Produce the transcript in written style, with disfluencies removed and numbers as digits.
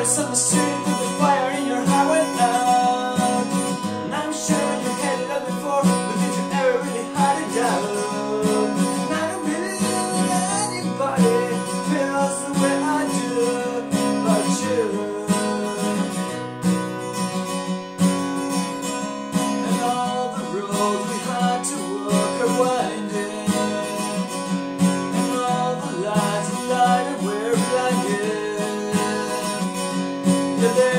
voice on the street with the fire in your heart went out. And I'm sure you had it up before, but did you ever really hide it down? And I don't believe that anybody feels the way I do about you. And all the roads we had to walk are winding, and all the lights that light and we're blinded. Yeah,